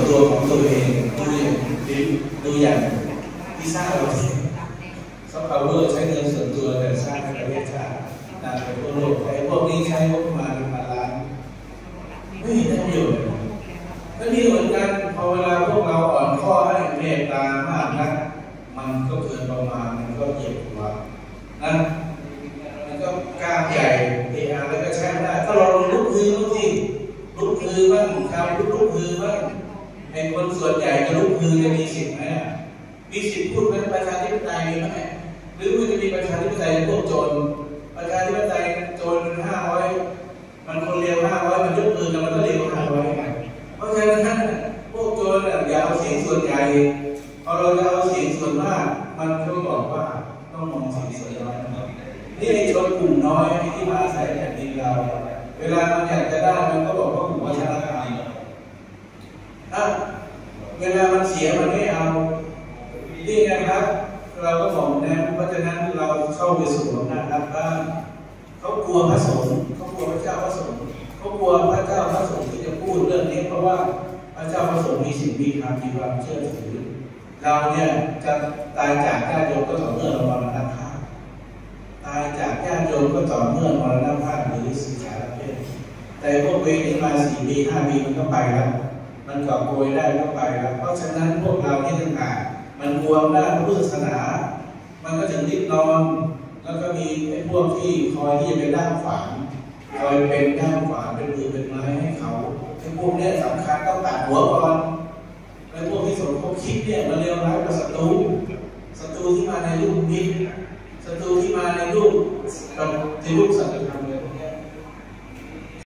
ตัวของตัวเองดูอย่างที่สร้างเราซอฟต์พาวเวอร์ใช้เงินส่วนตัวแต่สร้างประเทศชาตินาไปทั่วโลกไอ้พวกนี้ใช้งบประมาณพันล้านไม่ได้ประโยชน์แล้วนี่เหมือนกันพอเวลาพวกเราอ่อนข้อให้เมตตามากนักมันก็เกินประมาณมันก็เหยียบหัวนะมันก็กล้ามใหญ่เออาแล้วก็ใช้ไม่ได้ถ้าเราลุกฮือบ้างชาวลุกฮือบ้างไอ้คนส่วนใหญ่จะลุกฮือจะมีสิทธิ์ไหมมีสิทธิ์พูดเป็นประชาธิปไตยไหมหรือว่าจะมีประชาธิปไตยพวกโจรประชาธิปไตยโจร500มันคนเร็ว500มันยกมือแล้วมันก็เร็ว500เพราะฉะนั้นพวกโจรอย่าเอาเสียงส่วนใหญ่พอเราจะเอาเสียงส่วนมากมันก็บอกว่าต้องมองเสียงส่วนน้อยนี่ไอ้ชนกลุ่มน้อยที่มาอาศัยแผ่นดินเราเวลามันอยากจะได้มันก็บอกว่าหัวชนะกรรมเวลามันเสียมันไม่เอานี่นะครับเราก็บอกนะเพราะฉะนั้นเราเข้าไปสู่อำนาจรัฐบ้างเขากลัวพระสงฆ์เขากลัวพระเจ้าพระสงฆ์เขากลัวพระเจ้าพระสงฆ์ที่จะพูดเรื่องนี้เพราะว่าพระเจ้าพระสงฆ์มีสิ่งมีธรรมมีความเชื่อถือเราเนี่ยจะตายจากญาติโยมก็ต่อเมื่อเรามรณภาพตายจากญาติโยมก็ต่อเมื่อมรณภาพหรือสิกขาเพศแต่พวกเวรนี้มา4 ปี 5 ปีมันก็ไปแล้วมันก่อโกยได้ก็ไปแล้วเพราะฉะนั้นพวกเราที่ต่างหากมันรวมด้านพุทธศาสนามันก็ถึงริดรอนแล้วก็มีไอ้พวกที่คอยที่จะเป็นด้ามขวานคอยเป็นด้ามขวานเป็นมือเป็นไม้ให้เขาไอ้พวกนี้สำคัญต้องตัดหัวก่อนไอ้พวกที่สมคบคิดเนี่ยมันเลวร้ายกว่าศัตรูที่มาในรูปมิตรศัตรูที่มาในรูปสัตว์